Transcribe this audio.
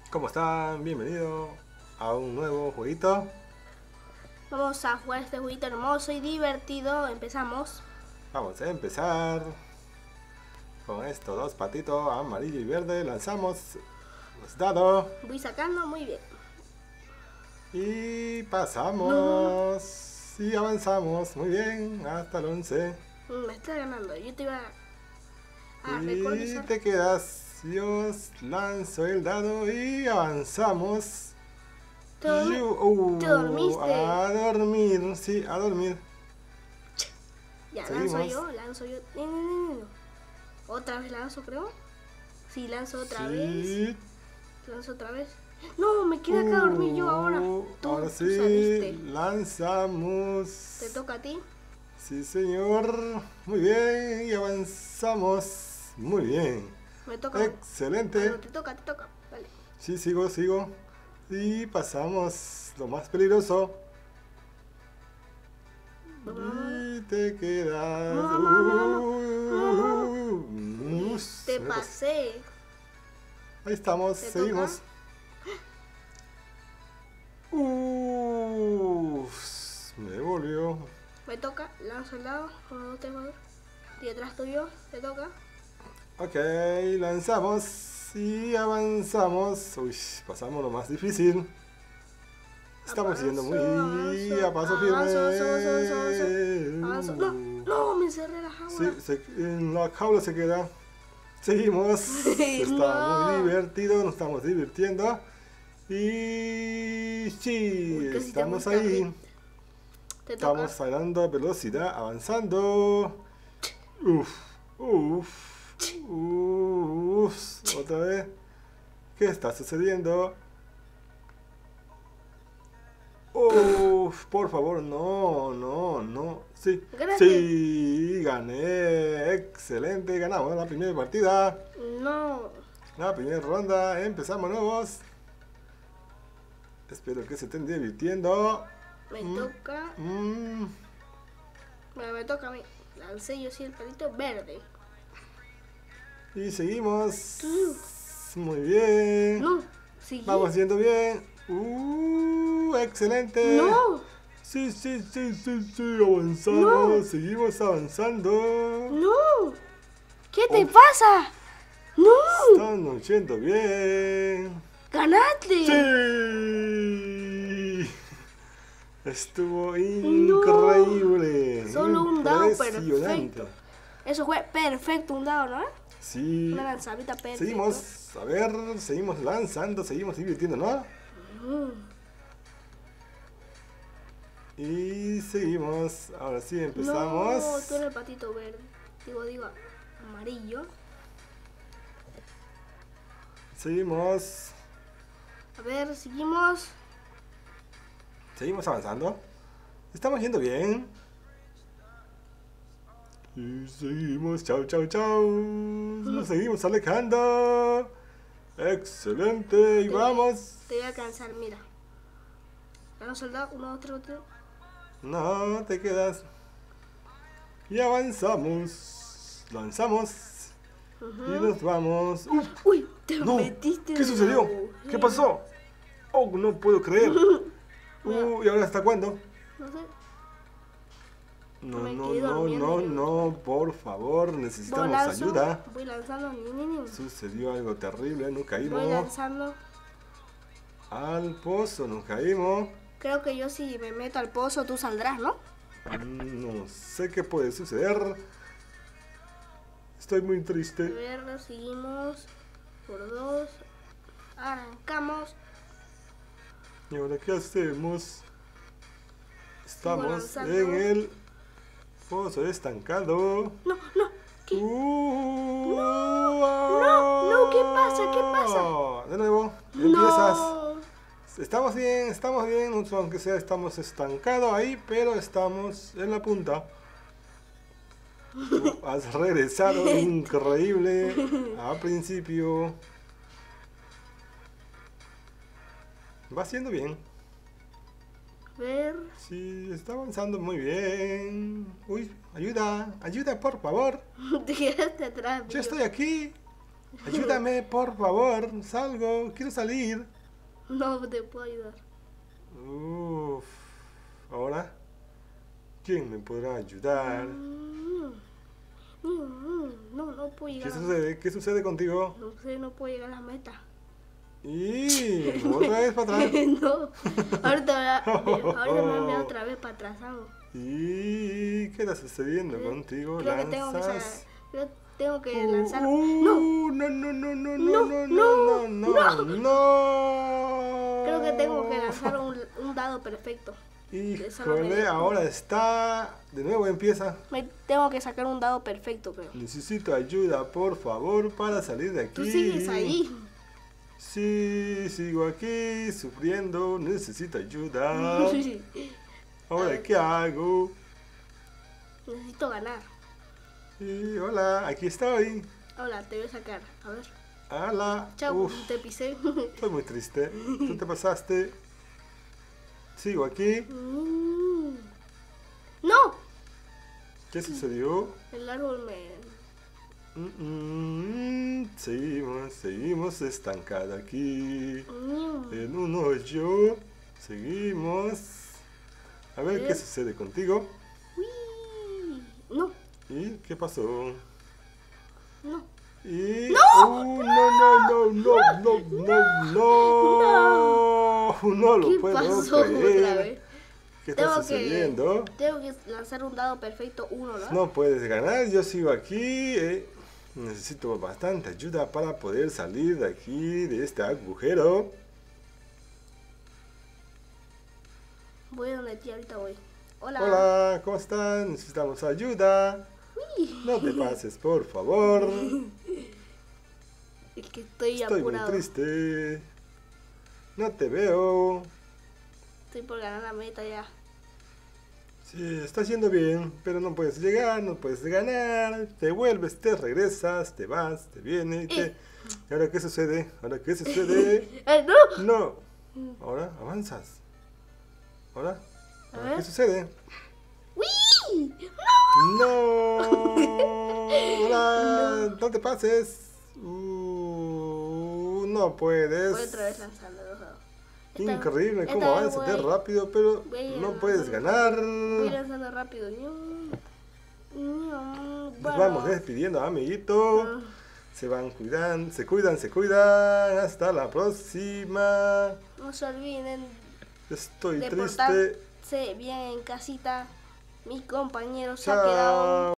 ¿Cómo están? Bienvenido a un nuevo jueguito. Vamos a jugar este jueguito hermoso y divertido. Empezamos. Vamos a empezar con estos dos patitos, amarillo y verde. Lanzamos los dados Voy sacando muy bien. y pasamos. Y avanzamos muy bien hasta el 11. Me está ganando. Yo te iba a Y recordar. te quedas. Yo lanzo el dado y avanzamos. Te dormiste. A dormir, sí, a dormir. Ya, Seguimos. lanzo yo. No. Otra vez lanzo, creo. Sí, lanzo otra vez. Sí. Lanzo otra vez. No, me quedé acá a dormir yo ahora. Ahora Tú sí, saliste. lanzamos. Te toca a ti. Sí, señor. Muy bien, y avanzamos. Muy bien. Me toca. Excelente. No, te toca. Dale. Sí, sigo. Y pasamos lo más peligroso. Y te quedas. Te pasé. Ahí estamos, ¿Te seguimos. Me devolvió. Me toca, lanzo el dado. 1, 2, 3, 4. Y detrás tuyo, te toca. Ok, lanzamos y avanzamos. Uy, pasamos lo más difícil. Estamos yendo muy a paso firme. Avanzo. No, me encerré la jaula. Sí, en la jaula se queda. Seguimos. Está muy divertido, nos estamos divirtiendo. Y sí, Uy, casi estamos te ahí. Te Estamos toca. ganando a velocidad, avanzando. Uf. Otra vez. ¿Qué está sucediendo? Por favor, no. Sí, Ganaste. sí, gané. Excelente, ganamos la primera partida. No. La primera ronda, empezamos nuevos. Espero que se estén divirtiendo. Me toca. Bueno, me toca a mí. Lancé yo sí el palito verde. Y seguimos. Muy bien. No. Sí. Vamos yendo bien. Excelente. No. Sí, avanzamos. No. Seguimos avanzando. No. ¿Qué te pasa? No. Estamos yendo bien. Ganaste. Sí. Estuvo increíble. Solo un dado Impresionante. perfecto. Eso fue perfecto, un dado, ¿no? Sí. Una lanzadita perfecta. Seguimos, a ver, seguimos lanzando, seguimos divirtiendo, ¿no? Y seguimos, ahora sí empezamos. No, tú eres el patito verde. Digo, amarillo. Seguimos, A ver, seguimos. seguimos avanzando. Estamos yendo bien. Y seguimos, chau. Nos seguimos alejando. Excelente, y vamos. Te voy a alcanzar, mira. Vamos soldado, 1, 2, 3, 4. No, te quedas. Y avanzamos. Lanzamos. Y nos vamos. Uy, te No, metiste en ¿qué sucedió? el agujero. ¿Qué pasó? Oh, no puedo creer. ¿Y ahora hasta cuándo? No sé. Me quedé No, durmiendo. por favor, necesitamos Lanzo, ayuda. Voy lanzando, ni. Sucedió algo terrible, nos Voy caímos lanzando. al pozo, nos caímos. Creo que yo si me meto al pozo tú saldrás, ¿no? No sé qué puede suceder. Estoy muy A triste. ver, seguimos. Por 2. Arrancamos. ¿Y ahora qué hacemos? Estamos lanzando. en el pozo estancado. No. ¿Qué? No, ¿qué pasa? De nuevo, empiezas. No. Estamos bien, aunque sea estamos estancados ahí, pero estamos en la punta. Tú has regresado increíble al principio. Va haciendo bien. A ver. Sí, está avanzando muy bien. Uy, ayuda, por favor. Te quedaste atrás. Yo estoy aquí. Ayúdame, por favor. Salgo, quiero salir. No te puedo ayudar. Uf. Ahora, ¿quién me podrá ayudar? No puedo ¿Qué llegar. sucede? ¿Qué sucede contigo? No sé, no puedo llegar a la meta. Y otra vez para atrás. No, ahorita me voy otra vez para atrás. ¿Sabes? ¿Y qué está sucediendo contigo? Creo que tengo que ¿Lanzas? tengo que lanzar. No, no, no, no, no, no, no, no, no. Creo que tengo que lanzar un dado perfecto. Híjole, ahora está. De nuevo empieza. Tengo que sacar un dado perfecto, creo. Necesito ayuda, por favor, para salir de aquí. Tú sigues ahí. Sí, sigo aquí sufriendo. Necesito ayuda. Ahora, ¿qué hago? Necesito ganar. Y hola, aquí estoy. Hola, te voy a sacar. A ver. Hola. Chao, Uf, te pisé. estoy muy triste. ¿Tú te pasaste? Sigo aquí. ¡No! ¿Qué sucedió? El árbol me... Seguimos estancados aquí. En un hoyo. Seguimos. A ver qué sucede contigo. Uy. No, ¿Y qué pasó? no. Y... no, no, no, no, no, no, no. No lo ¿Qué puedo pasó otra creer. vez? ¿Qué está sucediendo? Tengo que lanzar un dado perfecto 1, ¿no? No puedes ganar, yo sigo aquí. Necesito bastante ayuda para poder salir de aquí, de este agujero. Voy donde ti, ahorita voy. Hola. Hola, ¿cómo están? Necesitamos ayuda. Uy. No te pases, por favor. Es que estoy Estoy apurado. muy triste. No te veo. Estoy por ganar la meta ya. Sí, estás yendo bien, pero no puedes llegar, no puedes ganar. Te vuelves, te regresas, te vas, te vienes. ¿Y ahora qué sucede? ¿Ahora qué sucede? ¡No! No. Ahora avanzas. ¿Ahora? ¿Qué sucede? ¡Uy! ¡No! ¡Hola! ¡No te pases! No puedes. Voy otra vez lanzando los dados. Increíble cómo avanzas de rápido, pero no puedes ganar. Voy lanzando rápido. Nos vamos despidiendo, amiguito. Se van cuidando, se cuidan, se cuidan. Hasta la próxima. No se olviden Estoy de triste. portarse bien en casita. Mi compañero se ha Chao. quedado